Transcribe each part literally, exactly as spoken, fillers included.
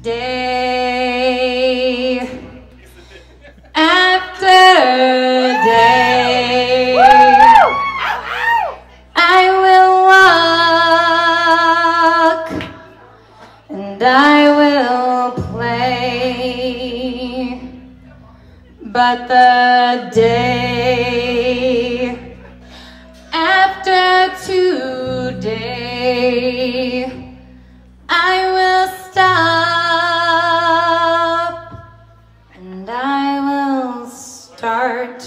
day after day, I will walk and I will play, but the day after today, I will stop and I will start.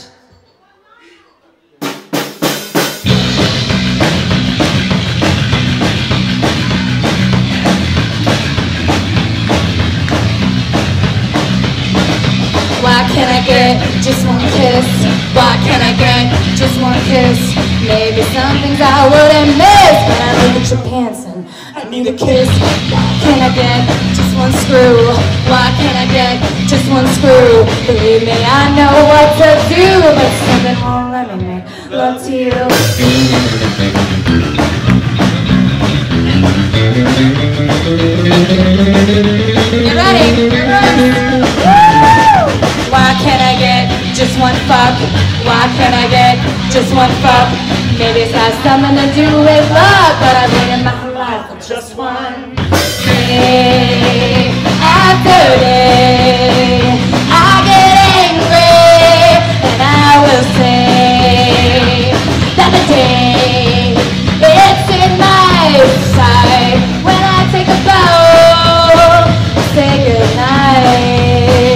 Why can't I get just one kiss? Why can't I get just one kiss? Maybe some things I wouldn't miss, but I look at your pants and I need a kiss. Why can't I get just one screw? Why can't I get just one screw? Believe me, I know what to do, but something won't let me make love to you. You ready? You're ready. Why can't I get just one fuck? Why can't I get just one fuck? Maybe it has something to do with love, but I've waited my whole life for just one. Day after day, I get angry, and I will say that the day it's in my sight when I take a bow, say goodnight.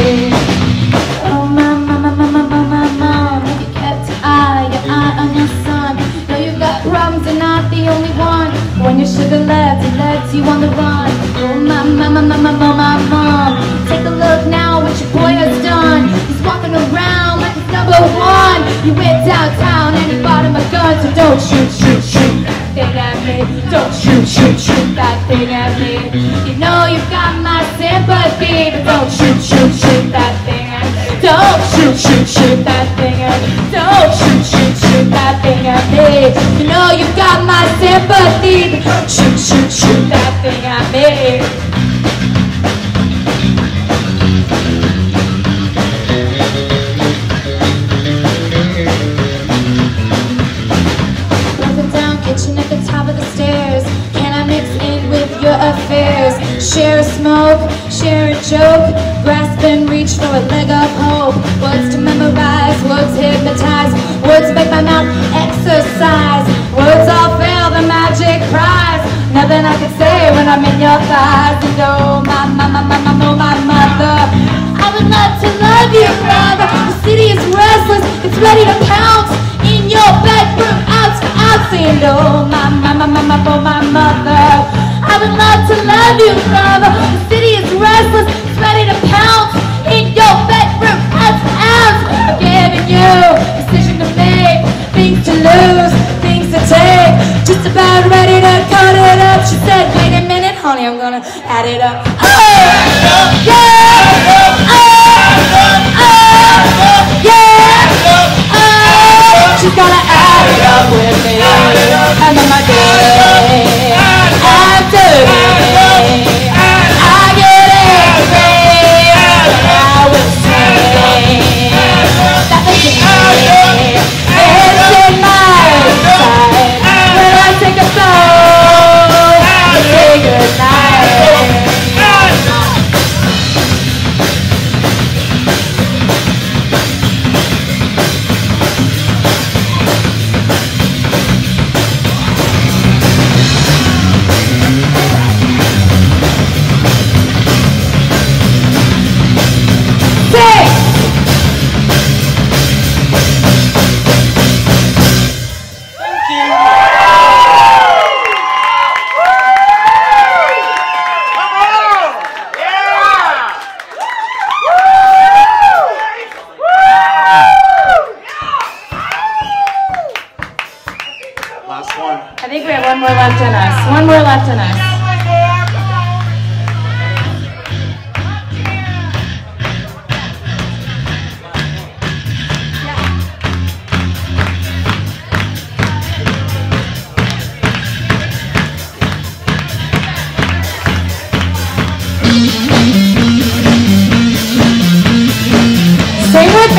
When you should have left, it left you on the run. Oh my, my, my, my, my, my, my mom. Take a look now what your boy has done. He's walking around like he's number one. You went downtown and he bought him a gun. So don't shoot, shoot, shoot that thing at me. Don't shoot, shoot, shoot that thing at me. You know you've got my sympathy, but don't shoot, shoot, shoot that thing at me. Don't shoot, shoot, shoot that thing at me. Don't shoot, shoot, shoot that thing at me. You know you've got my sympathy, but shoot, shoot, shoot that thing at me. Broken down kitchen at the top of the stairs. Can I mix in with your affairs? Share a smoke, share a joke, grasp and reach for a leg of hope. Words to memorize, words hypnotize, words make my mouth exercise. Words all fail the magic prize. Nothing I can say when I'm in your thighs. And oh my, my, my, my, my, oh my mother, I would love to love you, brother. The city is restless, it's ready to pounce in your bedroom, ounce for ounce. And oh my, my, my, my, my, oh my mother, I would love to love you, brother. The city is restless, it's ready to pounce in your bedroom, ounce for ounce. I'm giving you a decision to make, things to lose, things to take. Just about ready to cut it up. She said, wait a minute, honey, I'm gonna add it up. Oh, yeah, oh, oh, yeah, oh. She's gonna add it up with me. And then my day after day, I get angry, and I will say that the day is in my sight when I take a bow and say goodnight.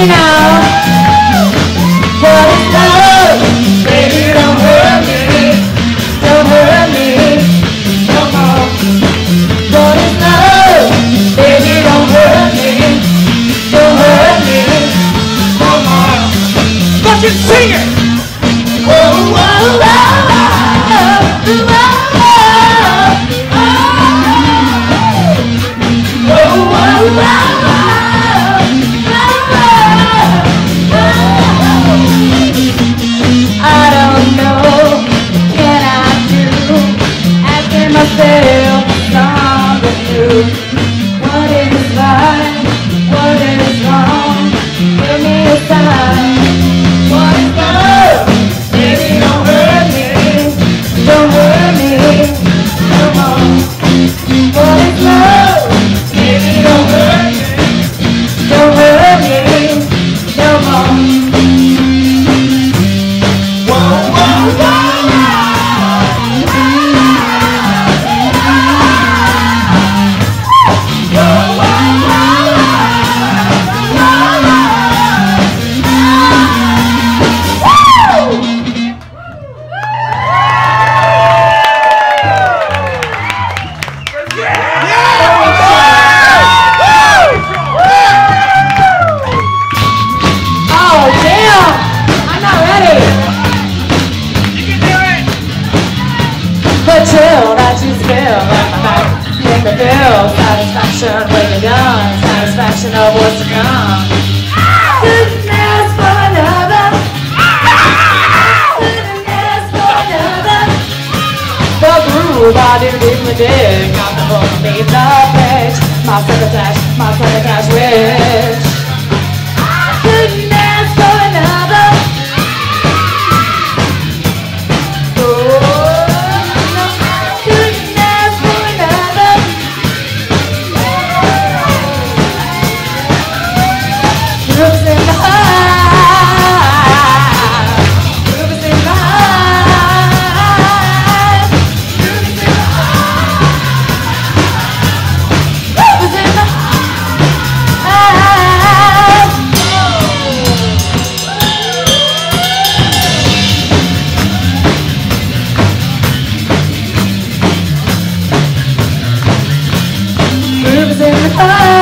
me now. What is love? Baby, don't hurt me. Don't hurt me no more. What is love? Baby, don't hurt me. Don't hurt me no more. Fucking sing it! Whoa, whoa, whoa, whoa, whoa, whoa, whoa, I don't know, can I do? Asking myself something new. What is right? What is wrong? Give me a sign. What is love? Baby, don't hurt me. Don't hurt me no more. What is love? Baby, don't hurt me. Don't hurt me no more. Whoa, whoa, whoa. Chill that you spill like my back. Make me feel satisfaction when you're done. Satisfaction of what's to come. Couldn't ask for another. Couldn't ask for another. The groove I do deeply dig. Got the book beneath the page. My succotash, my succotash wish. Couldn't ask for another. Grooves in the heart.